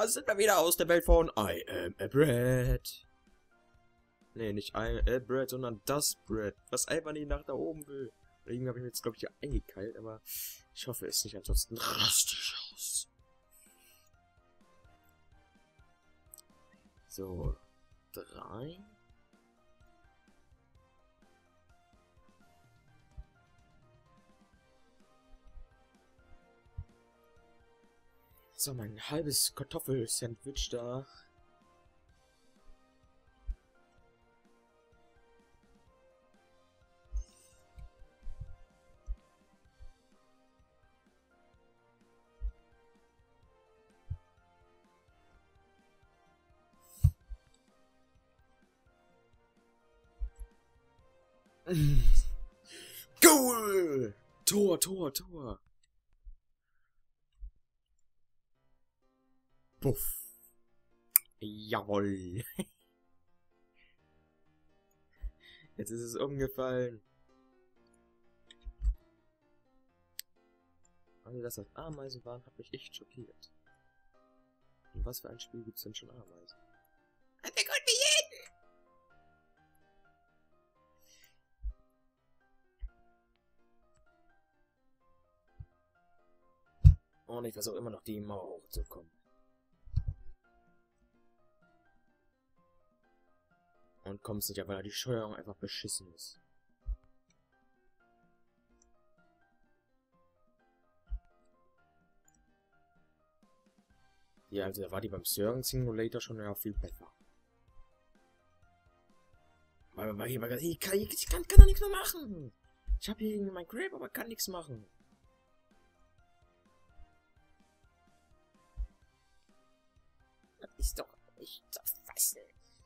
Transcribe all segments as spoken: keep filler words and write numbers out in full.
sind wir wieder aus der Welt von I am a Bread. Nee, nicht I am a Bread, sondern das Bread, was einfach nicht nach da oben will. Irgendwie habe ich mich jetzt, glaube ich, hier eingekeilt, aber ich hoffe es nicht, ansonsten raste ich aus. So, drei. So, mein halbes Kartoffelsandwich da. Goal! Tor, Tor, Tor. Puff. Jawohl. Jetzt ist es umgefallen. Also, dass das Ameisen waren, hat mich echt schockiert. Und was für ein Spiel gibt's denn schon Ameisen? Hat der Gott mich jeden! Und ich versuche immer noch die Mauer hochzukommen. Und kommst nicht, weil die Steuerung einfach beschissen ist. Ja, also da war die beim Surgen Simulator schon ja viel besser. Weil man hier gesagt, ich kann, ich kann, kann doch nichts mehr machen. Ich habe hier mein Grab, aber kann nichts machen. Das ist doch nicht zu fassen.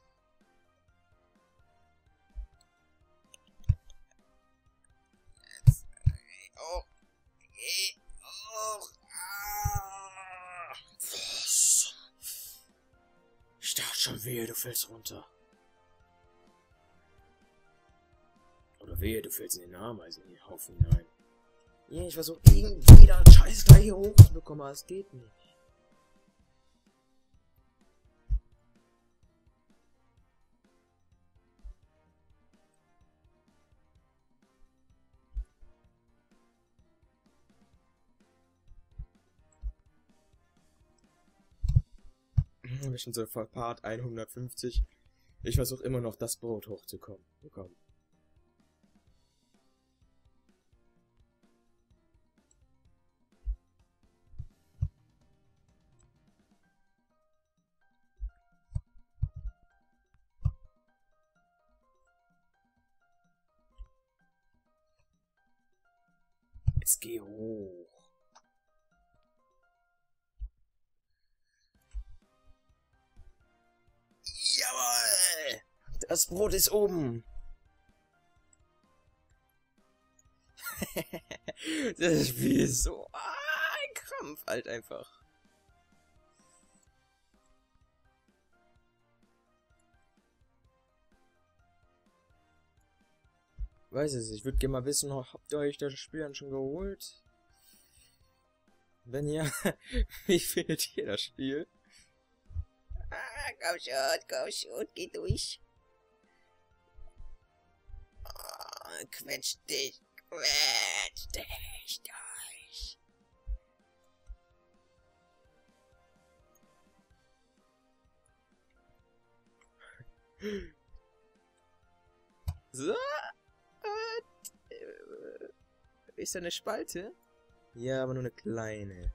Oh. Oh. Ah. Was? Ich dachte schon, wehe, du fällst runter. Oder wehe, du fällst in den Ameisen in den Haufen hinein. Ja, ich versuche irgendwie da Scheiß da hier hochzubekommen, aber es geht nicht. Wir sind so vor Part hundertfünfzig. Ich versuche immer noch das Brot hochzukommen. Bekommen. Jetzt geh hoch. Jawohl! Das Brot ist oben. Das Spiel ist so ein Krampf halt einfach. Weiß es, ich würde gerne mal wissen, habt ihr euch das Spiel dann schon geholt? Wenn ja, wie findet ihr das Spiel? Ah, komm schon, komm schon, geh durch. Oh, quetsch dich, quetsch dich durch. So. Ist da eine Spalte? Ja, aber nur eine kleine.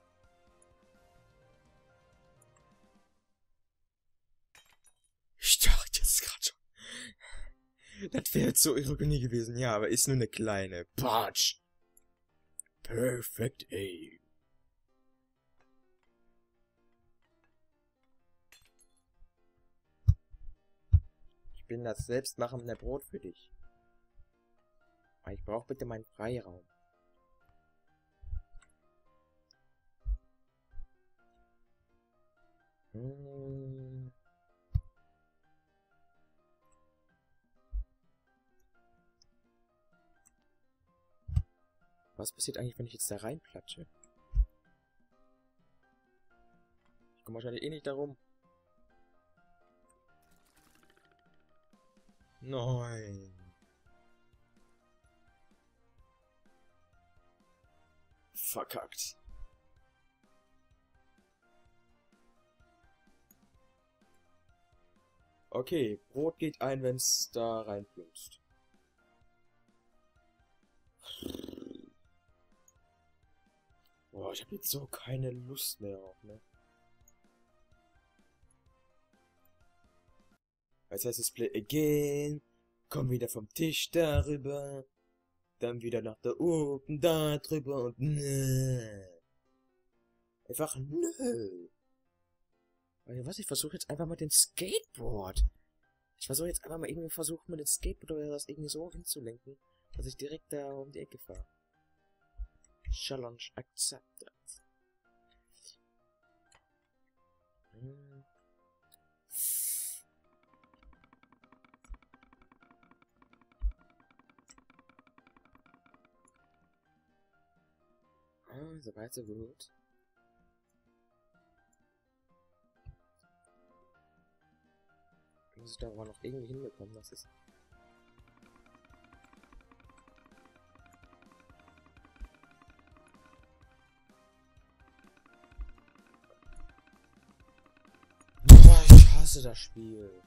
Ich dachte jetzt gerade schon. Das wäre jetzt so Ironie gewesen. Ja, aber ist nur eine kleine. Patsch. Perfect aim. Ich bin das selbstmachende Brot für dich. Aber ich brauche bitte meinen Freiraum. Hm. Was passiert eigentlich, wenn ich jetzt da reinplatsche? komme wahrscheinlich eh nicht darum. Nein. Verkackt. Okay, Brot geht ein, wenn es da reinplumpst. Boah, ich habe jetzt so keine Lust mehr auf, ne? Als erstes Play again. Komm wieder vom Tisch darüber. Dann wieder nach da oben, da drüber und nö. Einfach nö. Weil was, ich versuche jetzt einfach mal den Skateboard. Ich versuche jetzt einfach mal irgendwie versuchen, mit dem Skateboard oder das irgendwie so hinzulenken, dass ich direkt da um die Ecke fahre. Challenge accepted. Hm. Ah, so weit, so gut. Muss ich da aber noch irgendwie hinbekommen, das ist. Boah, ich hasse das Spiel.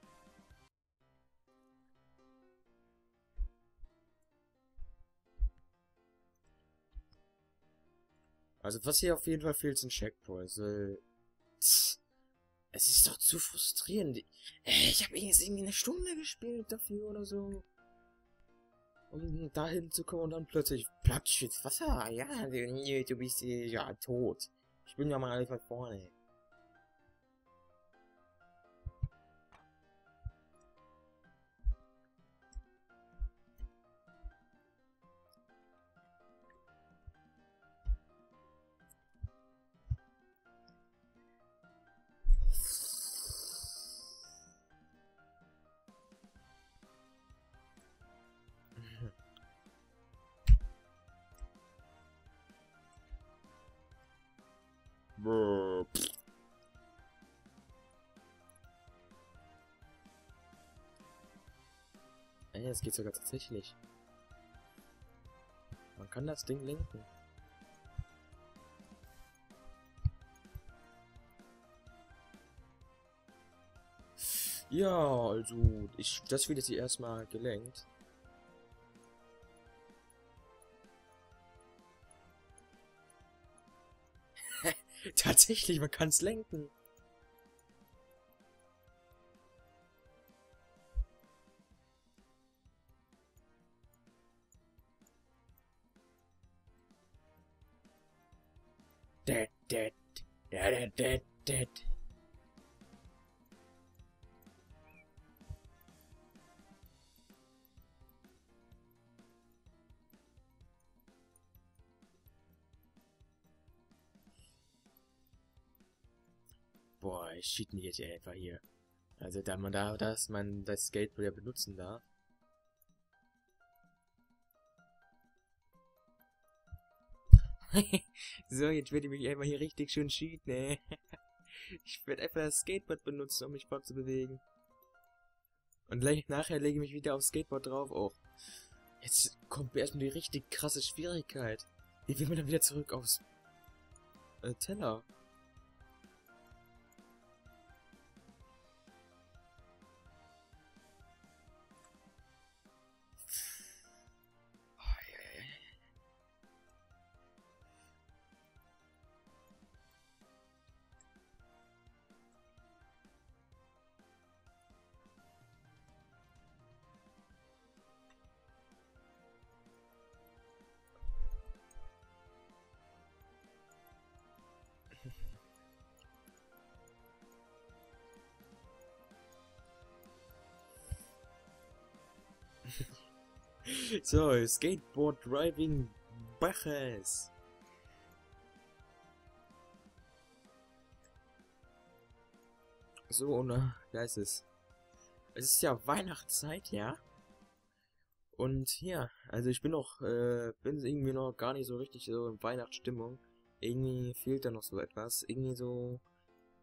Also was hier auf jeden Fall fehlt, sind Checkpoints. Äh, es ist doch zu frustrierend. Ich habe irgendwie eine Stunde gespielt dafür oder so. Um dahin zu kommen und dann plötzlich platsch ins Wasser. Ja, du bist ja tot. Ich bin ja mal einfach vorne. Ey, es geht sogar tatsächlich. Man kann das Ding lenken. Ja, also, ich, das wird jetzt hier erstmal gelenkt. Tatsächlich, man kann es lenken. Dead, dead, dead, dead, dead. Boah, ich cheat mich jetzt einfach hier. Also da man da, dass man das Skateboard ja benutzen darf. So, jetzt werde ich mich einfach hier richtig schön cheaten, ey. Ich werde einfach das Skateboard benutzen, um mich fortzubewegen. Und nachher lege ich mich wieder aufs Skateboard drauf. Oh, jetzt kommt mir erstmal die richtig krasse Schwierigkeit. Wie will man dann wieder zurück aufs äh, Teller? So, Skateboard Driving Baches. So, na, da ist es. Es ist ja Weihnachtszeit, ja. Und ja, also ich bin noch, äh, bin irgendwie noch gar nicht so richtig so in Weihnachtsstimmung. Irgendwie fehlt da noch so etwas. Irgendwie so,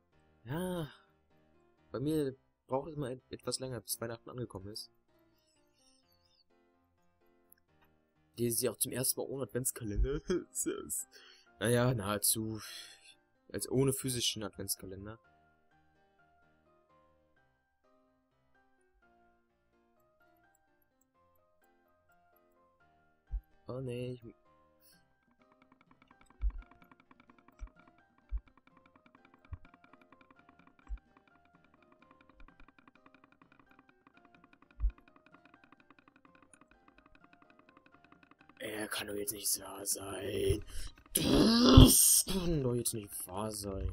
Ja, bei mir braucht es mal et etwas länger, bis Weihnachten angekommen ist. Dieses Jahr auch zum ersten Mal ohne Adventskalender. Naja, nahezu. Als ohne physischen Adventskalender. Oh nee, ich... Er kann doch jetzt nicht wahr sein. Das kann doch jetzt nicht wahr sein.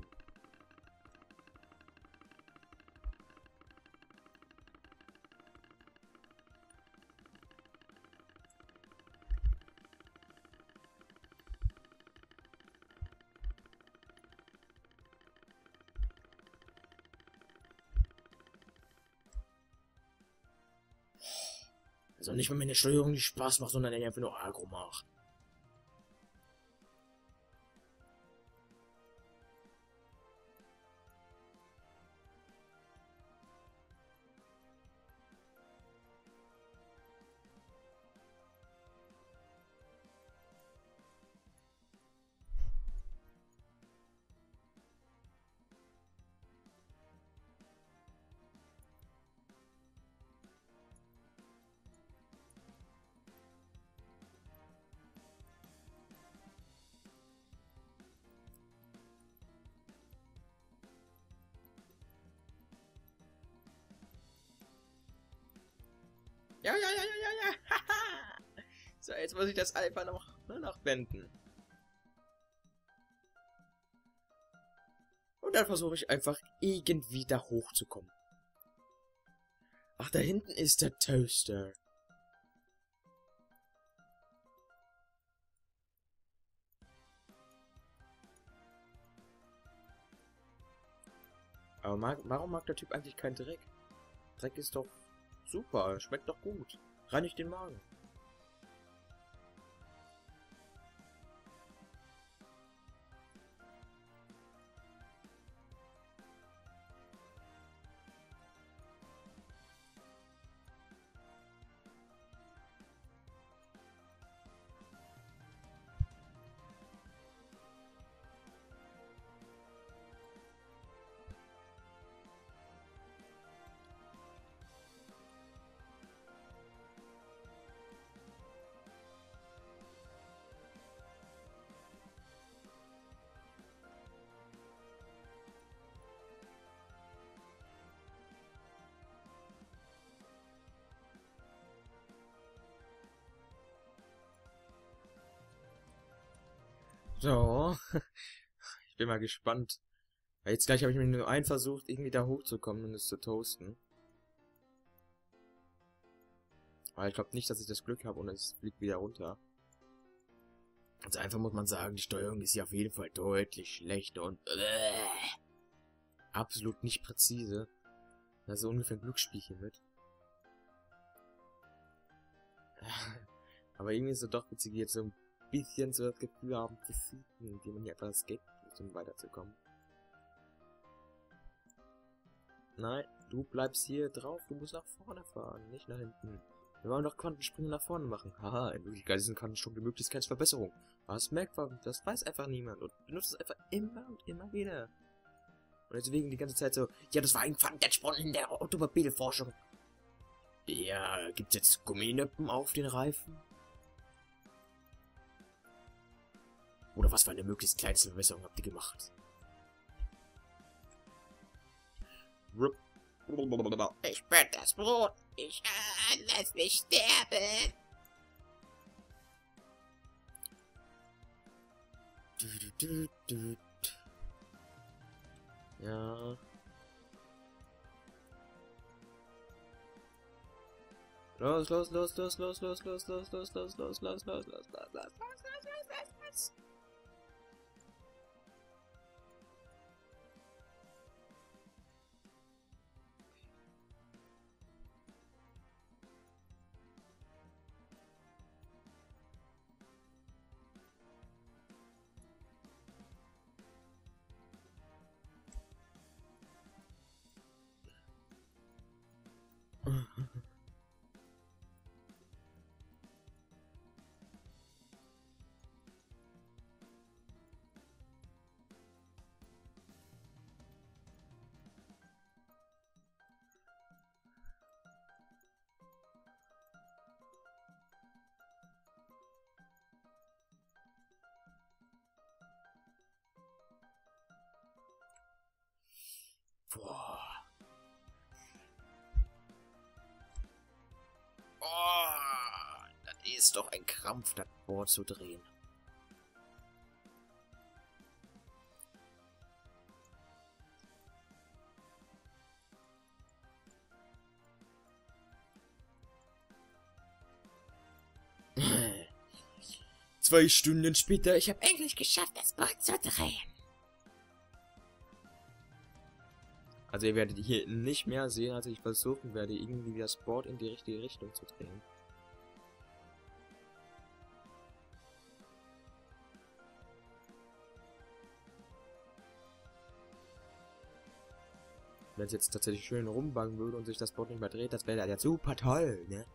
Also nicht mal meine Steuerung, die Spaß macht, sondern einfach nur Agro macht. Ja, ja, ja, ja, ja, ja. Haha. So, jetzt muss ich das einfach noch, nur noch wenden. Und dann versuche ich einfach irgendwie da hochzukommen. Ach, da hinten ist der Toaster. Aber mag, warum mag der Typ eigentlich keinen Dreck? Dreck ist doch super, schmeckt doch gut. Reinigt den Magen. So, ich bin mal gespannt. Weil jetzt gleich habe ich mir nur einen versucht, irgendwie da hochzukommen und es zu toasten. Aber ich glaube nicht, dass ich das Glück habe und es fliegt wieder runter. Also einfach muss man sagen, die Steuerung ist hier auf jeden Fall deutlich schlechter und äh, absolut nicht präzise. Das ist so ungefähr ein Glücksspielchen mit. Aber irgendwie ist es doch witzig, jetzt so ein bisschen so das Gefühl haben zu fliegen, indem man hier einfach das Gate muss, um weiterzukommen. Nein, du bleibst hier drauf, du musst nach vorne fahren, nicht nach hinten. Wir wollen doch Quantensprünge nach vorne machen. Haha, in Wirklichkeit ist ein Quantensprung die Möglichkeitsverbesserung. Aber das merkt man, das weiß einfach niemand und benutzt es einfach immer und immer wieder. Und deswegen die ganze Zeit so, ja, das war ein Quantensprung in der Automobilforschung. Ja, gibt's jetzt Gumminippen auf den Reifen? Oder was für eine möglichst kleinste Verbesserung habt ihr gemacht? Ich bin das Brot. Ich äh, lass mich sterben. Du, du, du, du. Ja. Los, los, los, los, los, los, los, los, los, los, los, los, los, los, los, los, los, los, los. ist doch ein Krampf, das Board zu drehen. Zwei Stunden später, ich habe endlich geschafft, das Board zu drehen. Also ihr werdet hier nicht mehr sehen, als ich versuchen werde, irgendwie das Board in die richtige Richtung zu drehen. Wenn es jetzt tatsächlich schön rumbangen würde und sich das Board nicht mehr dreht, das wäre ja super toll, ne?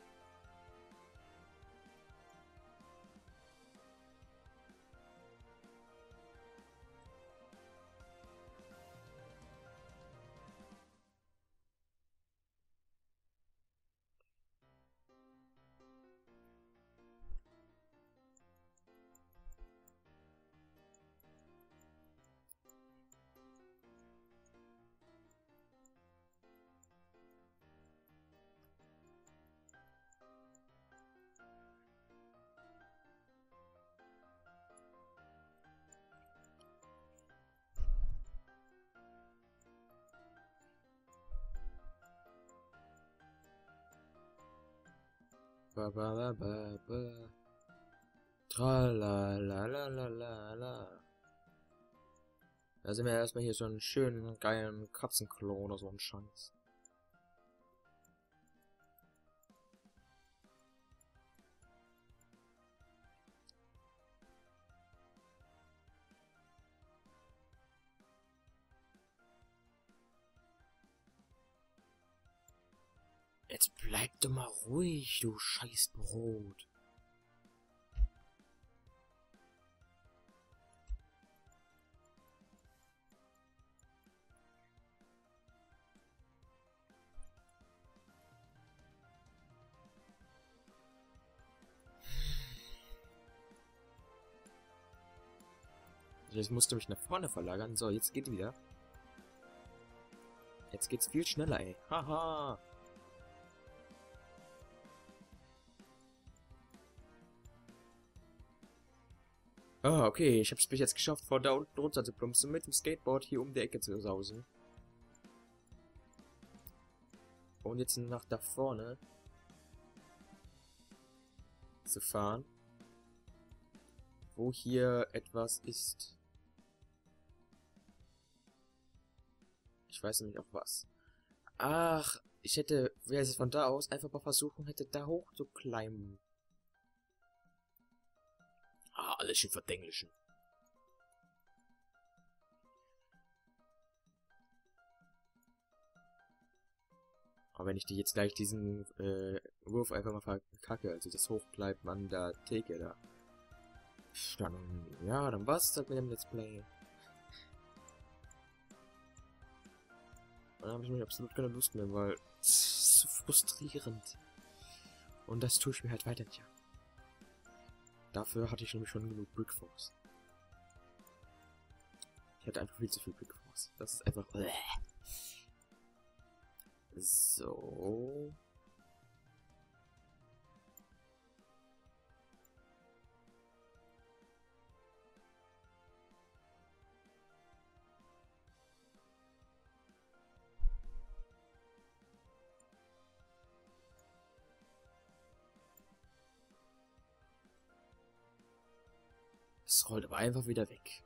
Ba ba ba ba ba. Tralalalalala. Da sind wir erstmal hier so einen schönen, geilen Katzenklo oder so ein Scheiß. Jetzt bleib doch mal ruhig, du scheiß Brot. Jetzt musste mich nach vorne verlagern. So, jetzt geht wieder. Jetzt geht's viel schneller, ey. Haha. Ah, okay. Ich hab's bis jetzt geschafft, vor da unten runter zu plumpsen, mit dem Skateboard hier um die Ecke zu sausen. Und jetzt nach da vorne zu fahren, wo hier etwas ist. Ich weiß nämlich auch was. Ach, ich hätte, wäre es von da aus einfach mal versuchen hätte, da hoch zu climben. Ah, alles schön verdenglischen. Aber wenn ich die jetzt gleich diesen äh, Wurf einfach mal verkacke, also das Hochbleiben an der Theke da, dann, ja, dann war's halt mit dem Let's Play. Dann habe ich mir absolut keine Lust mehr, weil es ist so frustrierend. Und das tue ich mir halt weiter nicht an. Dafür hatte ich nämlich schon genug Brickforce. Ich hatte einfach viel zu viel Brickforce. Das ist einfach... So... Es rollt aber einfach wieder weg.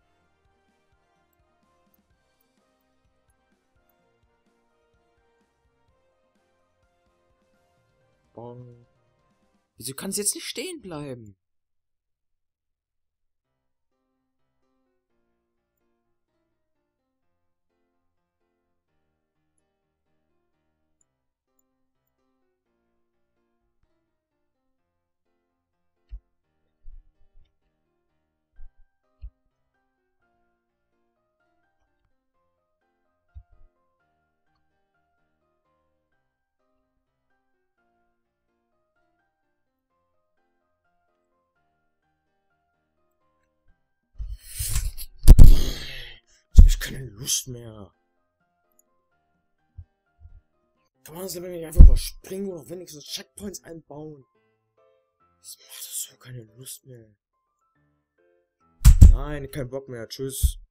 Bong. Wieso kann es jetzt nicht stehen bleiben? Keine Lust mehr. Kann man das aber nicht einfach überspringen oder wenigstens Checkpoints einbauen? Das macht so keine Lust mehr. Nein, kein Bock mehr. Tschüss.